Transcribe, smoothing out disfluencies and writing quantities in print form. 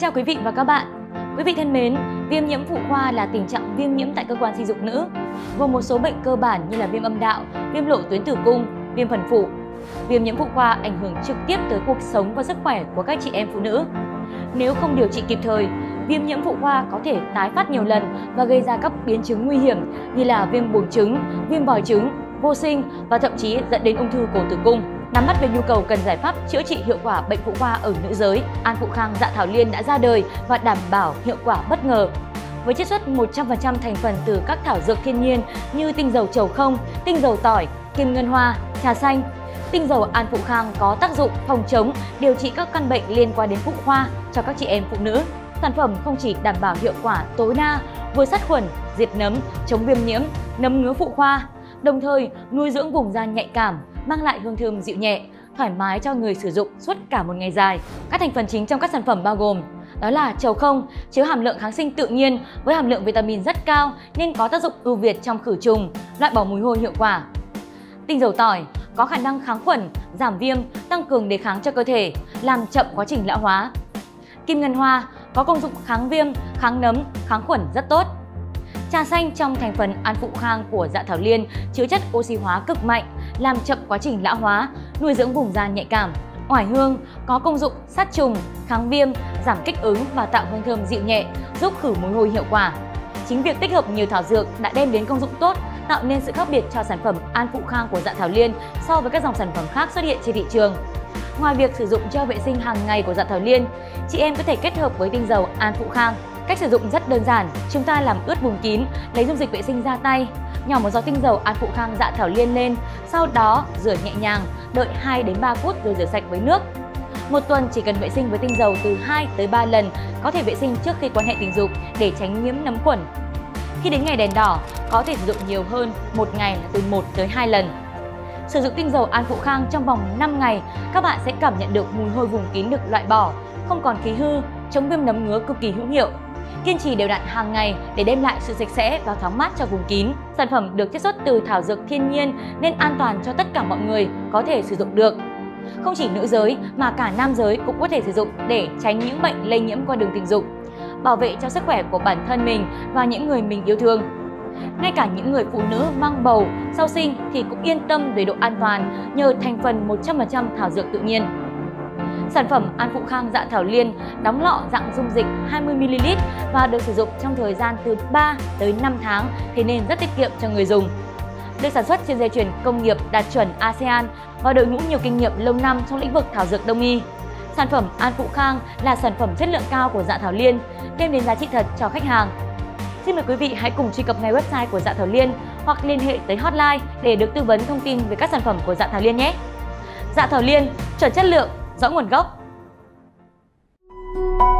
chào quý vị và các bạn. Quý vị thân mến, viêm nhiễm phụ khoa là tình trạng viêm nhiễm tại cơ quan sinh dục nữ, gồm một số bệnh cơ bản như là viêm âm đạo, viêm lộ tuyến tử cung, viêm phần phụ. Viêm nhiễm phụ khoa ảnh hưởng trực tiếp tới cuộc sống và sức khỏe của các chị em phụ nữ. Nếu không điều trị kịp thời, viêm nhiễm phụ khoa có thể tái phát nhiều lần và gây ra các biến chứng nguy hiểm như là viêm buồng trứng, viêm vòi trứng, vô sinh và thậm chí dẫn đến ung thư cổ tử cung. Nắm bắt về nhu cầu cần giải pháp chữa trị hiệu quả bệnh phụ khoa ở nữ giới, An Phụ Khang Dạ Thảo Liên đã ra đời và đảm bảo hiệu quả bất ngờ. Với chiết xuất 100% thành phần từ các thảo dược thiên nhiên như tinh dầu trầu không, tinh dầu tỏi, kim ngân hoa, trà xanh, tinh dầu An Phụ Khang có tác dụng phòng chống, điều trị các căn bệnh liên quan đến phụ khoa cho các chị em phụ nữ. Sản phẩm không chỉ đảm bảo hiệu quả tối đa, vừa sát khuẩn, diệt nấm, chống viêm nhiễm, nấm ngứa phụ khoa, đồng thời nuôi dưỡng vùng da nhạy cảm, mang lại hương thơm dịu nhẹ, thoải mái cho người sử dụng suốt cả một ngày dài. Các thành phần chính trong các sản phẩm bao gồm đó là trầu không, chứa hàm lượng kháng sinh tự nhiên với hàm lượng vitamin rất cao nên có tác dụng ưu việt trong khử trùng, loại bỏ mùi hôi hiệu quả. Tinh dầu tỏi có khả năng kháng khuẩn, giảm viêm, tăng cường đề kháng cho cơ thể, làm chậm quá trình lão hóa. Kim ngân hoa có công dụng kháng viêm, kháng nấm, kháng khuẩn rất tốt. Trà xanh trong thành phần An Phụ Khang của Dạ Thảo Liên chứa chất oxy hóa cực mạnh, làm chậm quá trình lão hóa, nuôi dưỡng vùng da nhạy cảm. Oải hương có công dụng sát trùng, kháng viêm, giảm kích ứng và tạo hương thơm dịu nhẹ, giúp khử mùi hôi hiệu quả. Chính việc tích hợp nhiều thảo dược đã đem đến công dụng tốt, tạo nên sự khác biệt cho sản phẩm An Phụ Khang của Dạ Thảo Liên so với các dòng sản phẩm khác xuất hiện trên thị trường. Ngoài việc sử dụng gel vệ sinh hàng ngày của Dạ Thảo Liên, chị em có thể kết hợp với tinh dầu An Phụ Khang. Cách sử dụng rất đơn giản, chúng ta làm ướt vùng kín, lấy dung dịch vệ sinh ra tay, nhỏ một giọt tinh dầu An Phụ Khang Dạ Thảo Liên lên, sau đó rửa nhẹ nhàng, đợi 2 đến 3 phút rồi rửa sạch với nước. Một tuần chỉ cần vệ sinh với tinh dầu từ 2 tới 3 lần, có thể vệ sinh trước khi quan hệ tình dục để tránh nhiễm nấm khuẩn. Khi đến ngày đèn đỏ, có thể sử dụng nhiều hơn, một ngày là từ 1 tới 2 lần. Sử dụng tinh dầu An Phụ Khang trong vòng 5 ngày, các bạn sẽ cảm nhận được mùi hôi vùng kín được loại bỏ, không còn khí hư, chống viêm nấm ngứa cực kỳ hữu hiệu. Kiên trì đều đặn hàng ngày để đem lại sự sạch sẽ và thoáng mát cho vùng kín. Sản phẩm được chiết xuất từ thảo dược thiên nhiên nên an toàn cho tất cả mọi người có thể sử dụng được. Không chỉ nữ giới mà cả nam giới cũng có thể sử dụng để tránh những bệnh lây nhiễm qua đường tình dục, bảo vệ cho sức khỏe của bản thân mình và những người mình yêu thương. Ngay cả những người phụ nữ mang bầu, sau sinh thì cũng yên tâm về độ an toàn nhờ thành phần 100% thảo dược tự nhiên. Sản phẩm An Phụ Khang Dạ Thảo Liên đóng lọ dạng dung dịch 20ml và được sử dụng trong thời gian từ 3 tới 5 tháng, thế nên rất tiết kiệm cho người dùng. Được sản xuất trên dây chuyền công nghiệp đạt chuẩn ASEAN và đội ngũ nhiều kinh nghiệm lâu năm trong lĩnh vực thảo dược đông y. Sản phẩm An Phụ Khang là sản phẩm chất lượng cao của Dạ Thảo Liên, đem đến giá trị thật cho khách hàng. Xin mời quý vị hãy cùng truy cập ngay website của Dạ Thảo Liên hoặc liên hệ tới hotline để được tư vấn thông tin về các sản phẩm của Dạ Thảo Liên nhé. Dạ Thảo Liên, chuẩn chất lượng, rõ nguồn gốc.